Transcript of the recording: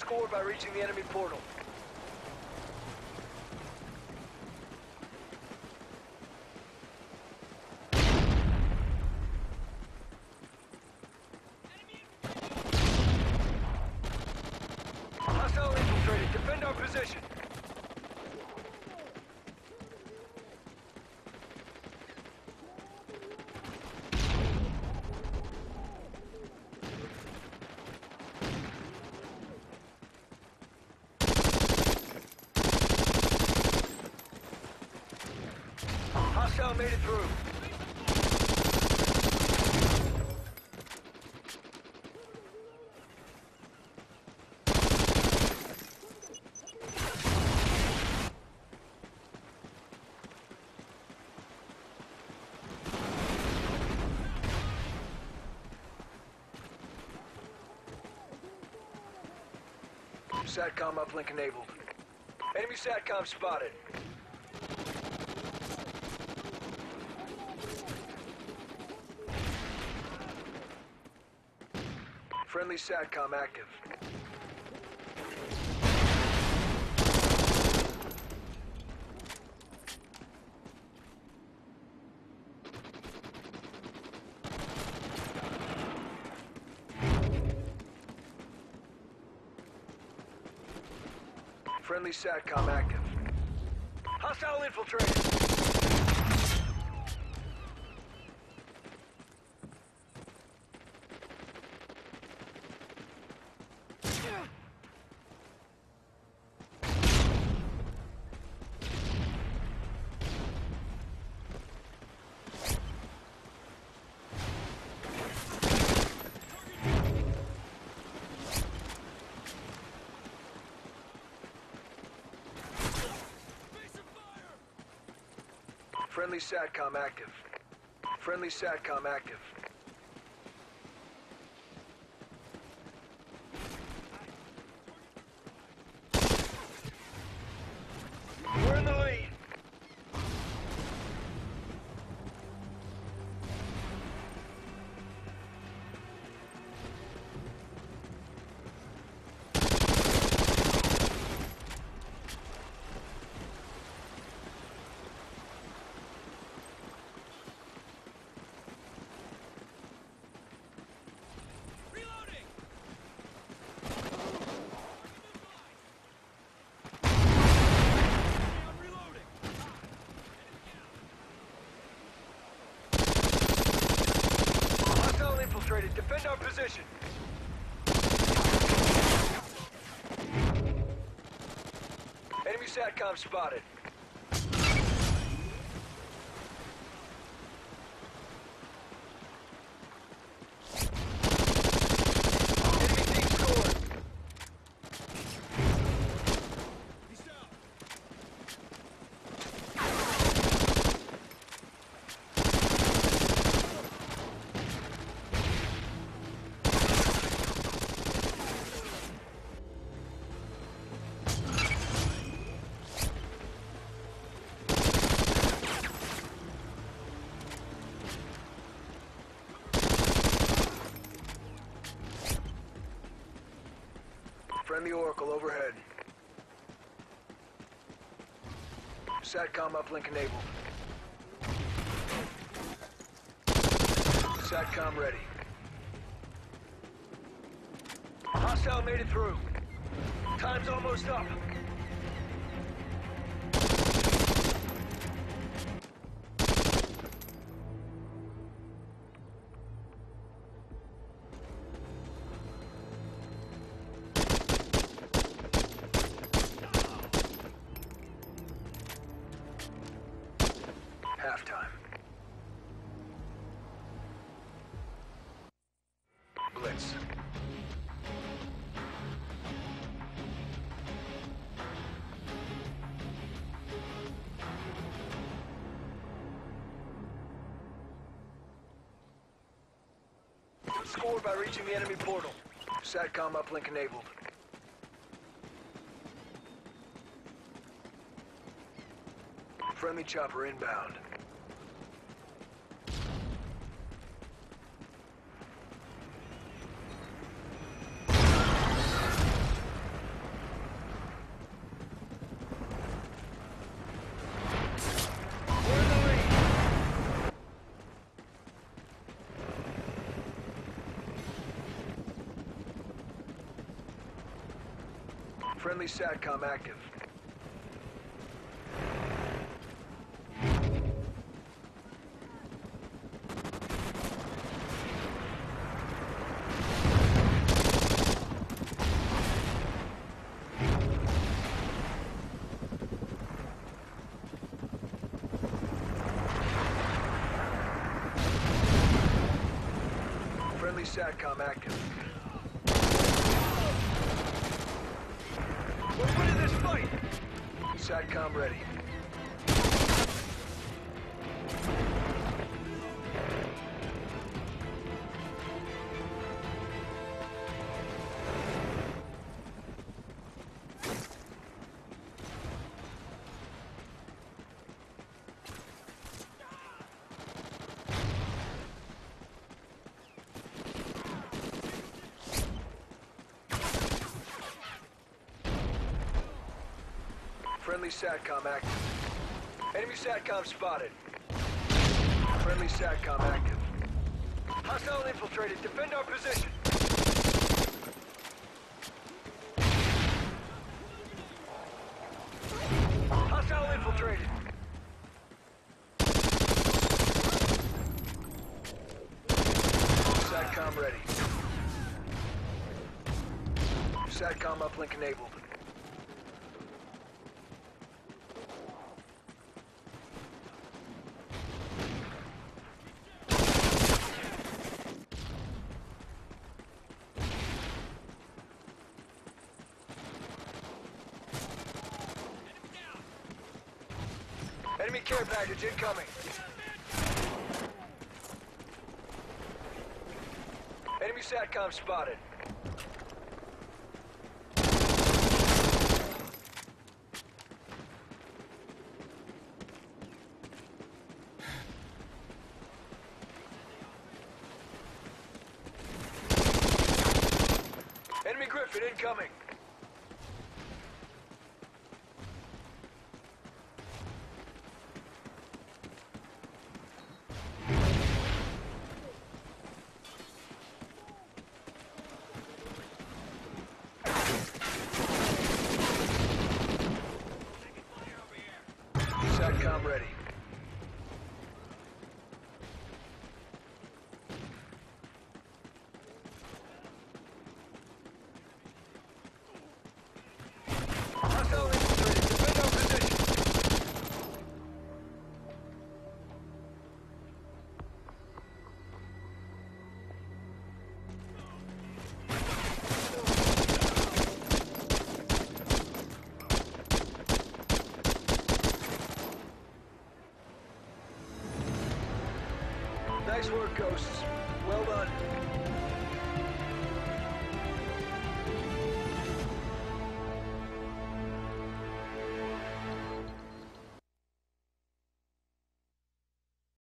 scored by reaching the enemy portal. Hostile infiltrated. Defend our position. Hostile made it through. SATCOM uplink enabled. Enemy SATCOM spotted. Friendly SATCOM active. Friendly SATCOM active. Hostile infiltrated. Friendly SATCOM active. Friendly SATCOM active. We're in the lead. Infiltrated. Defend our position. Enemy SATCOM spotted. Enemy team scored. He's down. Friendly Oracle overhead. SATCOM uplink enabled. SATCOM ready. Hostile made it through. Time's almost up. Halftime. Blitz. Scored by reaching the enemy portal. SATCOM uplink enabled. Friendly chopper inbound. Friendly SATCOM active. Friendly SATCOM active. We're winning this fight! SATCOM ready. Friendly SATCOM active. Enemy SATCOM spotted. Friendly SATCOM active. Hostile infiltrated. Defend our position. Hostile infiltrated. SATCOM ready. SATCOM uplink enabled. Enemy care package incoming. Enemy SATCOM spotted. Enemy Griffin incoming. SATCOM ready. Hostile infiltrated. Defend our position. Nice work, Ghosts. Well done.